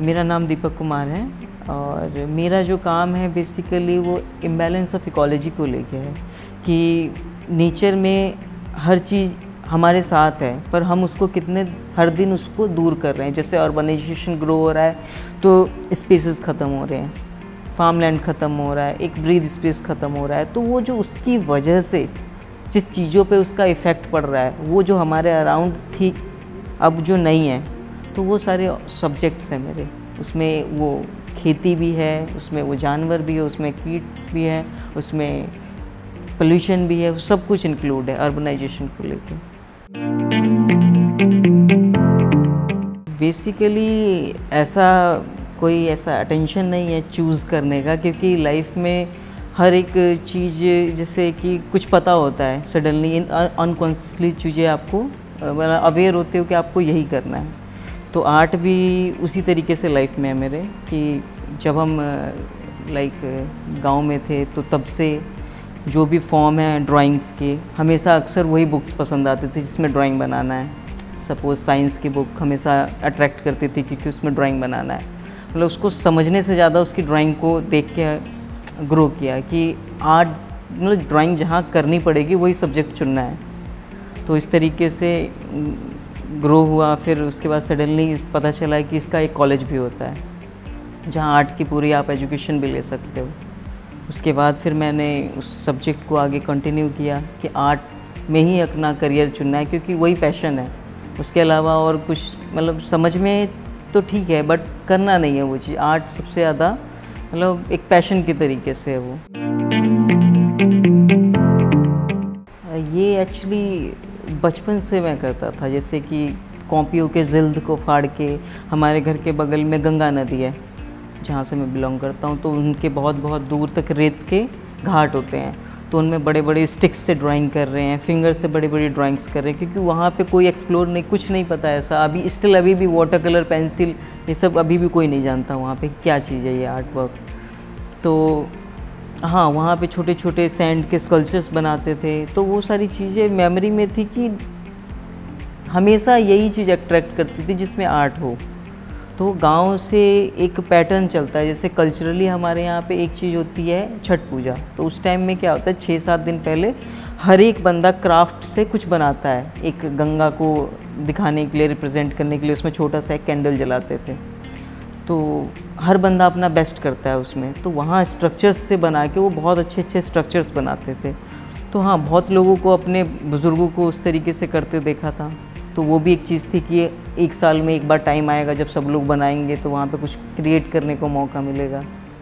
मेरा नाम दीपक कुमार है और मेरा जो काम है बेसिकली वो इम्बैलेंस ऑफ इकोलॉजी को लेके है कि नेचर में हर चीज़ हमारे साथ है पर हम उसको कितने हर दिन उसको दूर कर रहे हैं। जैसे अर्बनाइजेशन ग्रो हो रहा है तो स्पेसेस ख़त्म हो रहे हैं, फार्मलैंड ख़त्म हो रहा है, एक ब्रीथ स्पेस ख़त्म हो रहा है। तो वो जो उसकी वजह से जिस चीज़ों पे उसका इफ़ेक्ट पड़ रहा है वो जो हमारे अराउंड थी अब जो नहीं है, तो वो सारे सब्जेक्ट्स हैं मेरे। उसमें वो खेती भी है, उसमें वो जानवर भी है, उसमें कीट भी है, उसमें पोल्यूशन भी है, सब कुछ इंक्लूड है अर्बनाइजेशन को लेके। बेसिकली ऐसा कोई ऐसा अटेंशन नहीं है चूज़ करने का, क्योंकि लाइफ में हर एक चीज़ जैसे कि कुछ पता होता है सडनली अनकॉन्शियसली चीज़ें आपको मतलब अवेयर होते हो कि आपको यही करना है। तो आर्ट भी उसी तरीके से लाइफ में है मेरे कि जब हम गांव में थे तो तब से जो भी फॉर्म है ड्राइंग्स के, हमेशा अक्सर वही बुक्स पसंद आती थी जिसमें ड्राइंग बनाना है। सपोज़ साइंस की बुक हमेशा अट्रैक्ट करती थी क्योंकि उसमें ड्राइंग बनाना है। मतलब उसको समझने से ज़्यादा उसकी ड्राइंग को देख के ग्रो किया कि आर्ट मतलब ड्राइंग जहाँ करनी पड़ेगी वही सब्जेक्ट चुनना है। तो इस तरीके से ग्रो हुआ। फिर उसके बाद सडनली पता चला कि इसका एक कॉलेज भी होता है जहाँ आर्ट की पूरी आप एजुकेशन भी ले सकते हो। उसके बाद फिर मैंने उस सब्जेक्ट को आगे कंटिन्यू किया कि आर्ट में ही अपना करियर चुनना है क्योंकि वही पैशन है। उसके अलावा और कुछ मतलब समझ में तो ठीक है बट करना नहीं है वो चीज़। आर्ट सबसे ज़्यादा मतलब एक पैशन के तरीके से है वो। ये एक्चुअली बचपन से मैं करता था। जैसे कि कॉपियों के जिल्द को फाड़ के, हमारे घर के बगल में गंगा नदी है जहाँ से मैं बिलोंग करता हूँ, तो उनके बहुत बहुत दूर तक रेत के घाट होते हैं। तो उनमें बड़े बड़े स्टिक्स से ड्राइंग कर रहे हैं, फिंगर से बड़ी बड़ी ड्राइंग्स कर रहे हैं, क्योंकि वहाँ पे कोई एक्सप्लोर नहीं, कुछ नहीं पता ऐसा। अभी भी वाटर कलर, पेंसिल, ये सब अभी भी कोई नहीं जानता वहाँ पे क्या चीज़ है ये आर्ट वर्क। तो हाँ, वहाँ पे छोटे छोटे सैंड के स्कल्पचर्स बनाते थे। तो वो सारी चीज़ें मेमोरी में थी कि हमेशा यही चीज़ अट्रैक्ट करती थी जिसमें आर्ट हो। तो गांव से एक पैटर्न चलता है। जैसे कल्चरली हमारे यहाँ पे एक चीज़ होती है छठ पूजा। तो उस टाइम में क्या होता है 6-7 दिन पहले हर एक बंदा क्राफ्ट से कुछ बनाता है, एक गंगा को दिखाने के लिए, रिप्रेजेंट करने के लिए। उसमें छोटा सा एक कैंडल जलाते थे। तो हर बंदा अपना बेस्ट करता है उसमें। तो वहाँ स्ट्रक्चर्स से बना के वो बहुत अच्छे अच्छे स्ट्रक्चर्स बनाते थे। तो हाँ, बहुत लोगों को, अपने बुज़ुर्गों को उस तरीके से करते देखा था। तो वो भी एक चीज़ थी कि एक साल में एक बार टाइम आएगा जब सब लोग बनाएंगे तो वहाँ पे कुछ क्रिएट करने को मौका मिलेगा।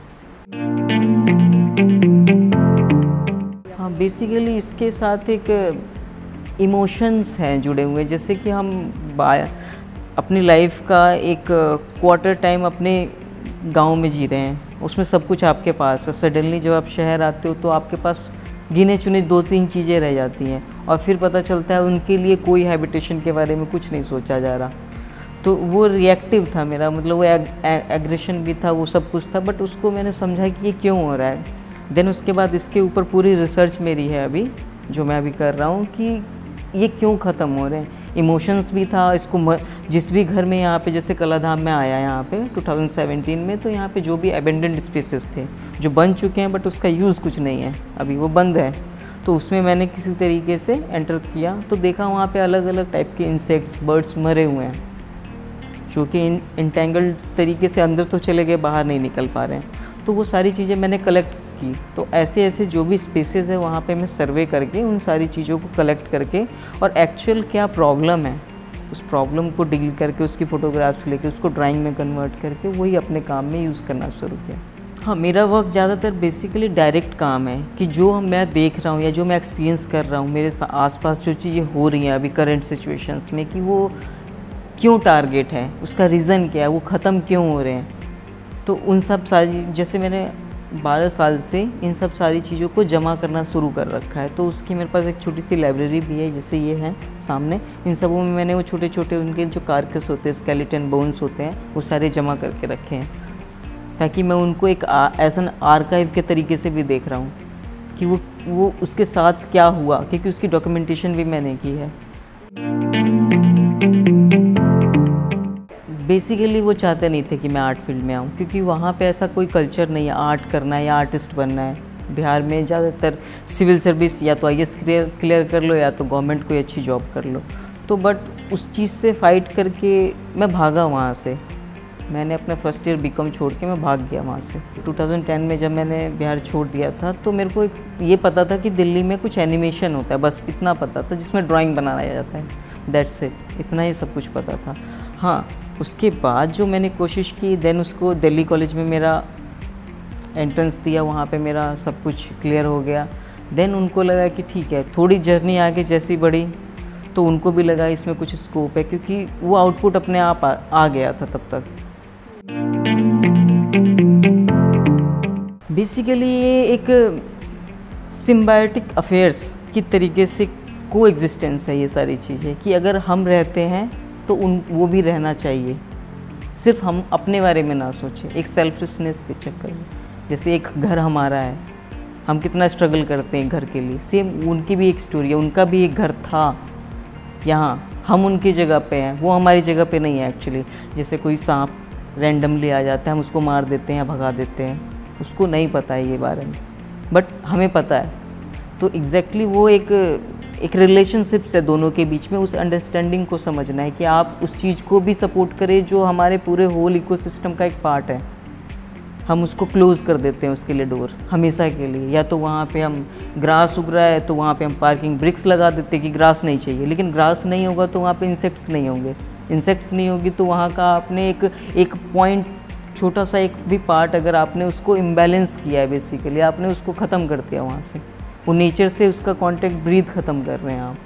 हाँ, बेसिकली इसके साथ एक इमोशंस हैं जुड़े हुए। जैसे कि हम अपनी लाइफ का एक क्वार्टर टाइम अपने गांव में जी रहे हैं, उसमें सब कुछ आपके पास है। सडनली जब आप शहर आते हो तो आपके पास गिने चुने 2-3 चीज़ें रह जाती हैं और फिर पता चलता है उनके लिए कोई हैबिटेशन के बारे में कुछ नहीं सोचा जा रहा। तो वो रिएक्टिव था मेरा, मतलब वो एग्रेशन भी था, वो सब कुछ था। बट उसको मैंने समझा कि ये क्यों हो रहा है। देन उसके बाद इसके ऊपर पूरी रिसर्च मेरी है अभी, जो मैं अभी कर रहा हूँ कि ये क्यों ख़त्म हो रहे हैं। इमोशंस भी था इसको। जिस भी घर में यहाँ पे, जैसे कलाधाम में आया यहाँ पे 2017 में, तो यहाँ पे जो भी एबेंडेंड स्पेसेस थे जो बन चुके हैं बट उसका यूज़ कुछ नहीं है, अभी वो बंद है। तो उसमें मैंने किसी तरीके से एंटर किया तो देखा वहाँ पे अलग अलग टाइप के इंसेक्ट्स, बर्ड्स मरे हुए हैं जो कि इंटेंगल्ड तरीके से अंदर तो चले गए, बाहर नहीं निकल पा रहे हैं। तो वो सारी चीज़ें मैंने कलेक्ट की। तो ऐसे ऐसे जो भी स्पेसेस है वहाँ पे मैं सर्वे करके उन सारी चीज़ों को कलेक्ट करके और एक्चुअल क्या प्रॉब्लम है उस प्रॉब्लम को डील करके उसकी फ़ोटोग्राफ्स लेके उसको ड्राइंग में कन्वर्ट करके वही अपने काम में यूज़ करना शुरू किया। हाँ, मेरा वर्क ज़्यादातर बेसिकली डायरेक्ट काम है कि जो मैं देख रहा हूँ या जो मैं एक्सपीरियंस कर रहा हूँ, मेरे आसपास जो चीज़ें हो रही हैं अभी करंट सिचुएशंस में, कि वो क्यों टारगेट है, उसका रीज़न क्या है, वो ख़त्म क्यों हो रहे हैं। तो उन सब सारी, जैसे मैंने 12 साल से इन सब सारी चीज़ों को जमा करना शुरू कर रखा है। तो उसकी मेरे पास एक छोटी सी लाइब्रेरी भी है, जैसे ये है सामने। इन सबों में मैंने वो छोटे छोटे उनके जो कार्कस होते हैं, स्केलेटन बोन्स होते हैं, वो सारे जमा करके रखे हैं ताकि मैं उनको एक एज एन आर्काइव के तरीके से भी देख रहा हूँ कि वो उसके साथ क्या हुआ, क्योंकि उसकी डॉक्यूमेंटेशन भी मैंने की है। बेसिकली वो चाहते नहीं थे कि मैं आर्ट फील्ड में आऊँ, क्योंकि वहाँ पे ऐसा कोई कल्चर नहीं है आर्ट करना है या आर्टिस्ट बनना है। बिहार में ज़्यादातर सिविल सर्विस या तो आईएएस क्लियर कर लो या तो गवर्नमेंट कोई अच्छी जॉब कर लो। तो बट उस चीज़ से फ़ाइट करके मैं भागा वहाँ से। मैंने अपना फर्स्ट ईयर बीकॉम छोड़ के मैं भाग गया वहाँ से। 2010 में जब मैंने बिहार छोड़ दिया था तो मेरे को ये पता था कि दिल्ली में कुछ एनिमेशन होता है, बस इतना पता था, जिसमें ड्राइंग बनाया जाता है, दैट्स इट, इतना ही सब कुछ पता था। हाँ, उसके बाद जो मैंने कोशिश की, देन उसको दिल्ली कॉलेज में मेरा एंट्रेंस दिया, वहाँ पे मेरा सब कुछ क्लियर हो गया। देन उनको लगा कि ठीक है, थोड़ी जर्नी आगे जैसी बढ़ी तो उनको भी लगा इसमें कुछ स्कोप है, क्योंकि वो आउटपुट अपने आप आ गया था तब तक। बेसिकली ये एक सिम्बायोटिक अफेयर्स की तरीके से को एग्जिस्टेंस है ये सारी चीज़ें, कि अगर हम रहते हैं तो वो भी रहना चाहिए। सिर्फ हम अपने बारे में ना सोचें, एक सेल्फिशनेस के चक्कर में। जैसे एक घर हमारा है, हम कितना स्ट्रगल करते हैं घर के लिए, सेम उनकी भी एक स्टोरी है, उनका भी एक घर था यहाँ, हम उनकी जगह पे हैं, वो हमारी जगह पे नहीं है एक्चुअली। जैसे कोई सांप रैंडमली आ जाता है, हम उसको मार देते हैं या भगा देते हैं, उसको नहीं पता है ये बारे में, बट हमें पता है। तो एग्जैक्टली वो एक रिलेशनशिप्स है दोनों के बीच में, उस अंडरस्टैंडिंग को समझना है कि आप उस चीज़ को भी सपोर्ट करें जो हमारे पूरे होल इकोसिस्टम का एक पार्ट है। हम उसको क्लोज़ कर देते हैं उसके लिए डोर हमेशा के लिए, या तो वहाँ पे हम ग्रास उग रहा है तो वहाँ पे हम पार्किंग ब्रिक्स लगा देते हैं कि ग्रास नहीं चाहिए, लेकिन ग्रास नहीं होगा तो वहाँ पे इंसेक्ट्स नहीं होंगे, इंसेक्ट्स नहीं होगी तो वहाँ का आपने एक पॉइंट, छोटा सा एक भी पार्ट अगर आपने उसको इम्बैलेंस किया है, बेसिकली आपने उसको ख़त्म कर दिया वहाँ से, वो नेचर से उसका कॉन्टेक्ट ब्रीथ ख़त्म कर रहे हैं आप।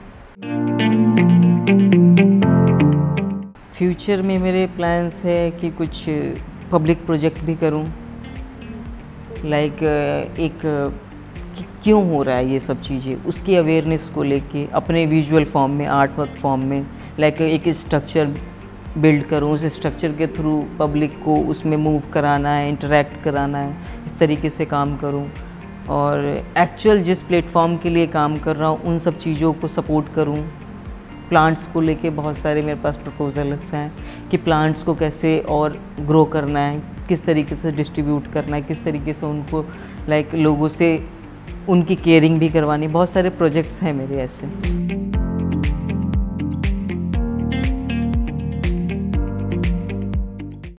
फ्यूचर में मेरे प्लान्स है कि कुछ पब्लिक प्रोजेक्ट भी करूं, लाइक क्यों हो रहा है ये सब चीज़ें, उसकी अवेयरनेस को लेके अपने विजुअल फॉर्म में, आर्ट वर्क फॉर्म में, लाइक एक स्ट्रक्चर बिल्ड करूं, उस स्ट्रक्चर के थ्रू पब्लिक को उसमें मूव कराना है, इंटरेक्ट कराना है, इस तरीके से काम करूं। और एक्चुअल जिस प्लेटफॉर्म के लिए काम कर रहा हूँ उन सब चीज़ों को सपोर्ट करूँ। प्लांट्स को लेके बहुत सारे मेरे पास प्रपोजल्स हैं कि प्लांट्स को कैसे और ग्रो करना है, किस तरीके से डिस्ट्रीब्यूट करना है, किस तरीके से उनको लाइक लोगों से उनकी केयरिंग भी करवानी। बहुत सारे प्रोजेक्ट्स हैं मेरे ऐसे।